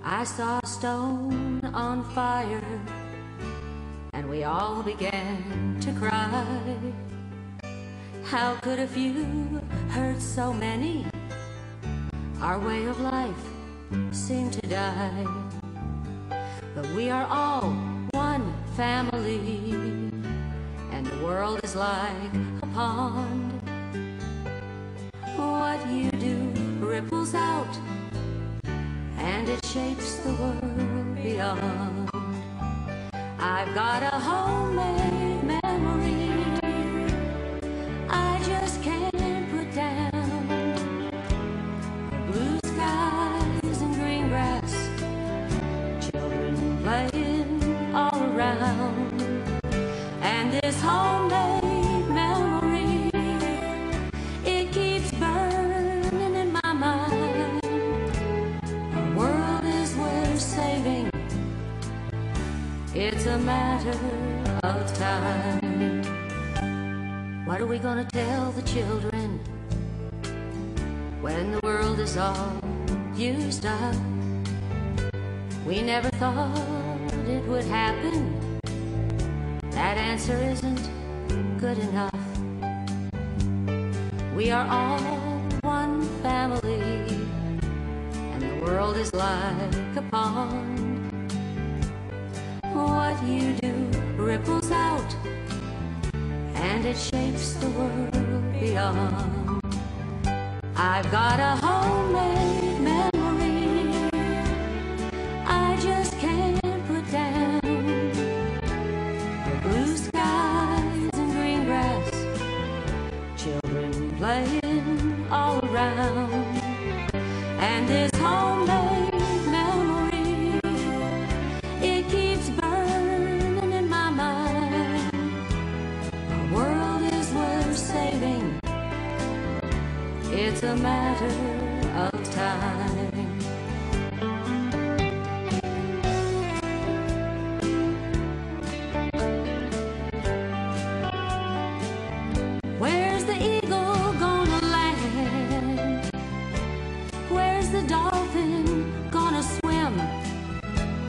I saw a stone on fire, and we all began to cry. How could a few hurt so many? Our way of life seemed to die. But we are all one family, and the world is like a pond. What you do ripples out, and it shapes the world beyond. I've got a homemade memory I just can't put down. Blue skies and green grass, children playing all around. And this homemade memory, it keeps burning in my mind. Our world is worth saving, it's a matter of time. What are we gonna tell the children when the world is all used up? We never thought it would happen. That answer isn't good enough. We are all one family, and the world is like a pond. What you do ripples out, and it shapes the world beyond. I've got a homemade memory I just can't put down. The blue skies and green grass, children playing all around. And this homemade memory, it keeps burning in my mind. Our world is worth saving, it's a matter of time.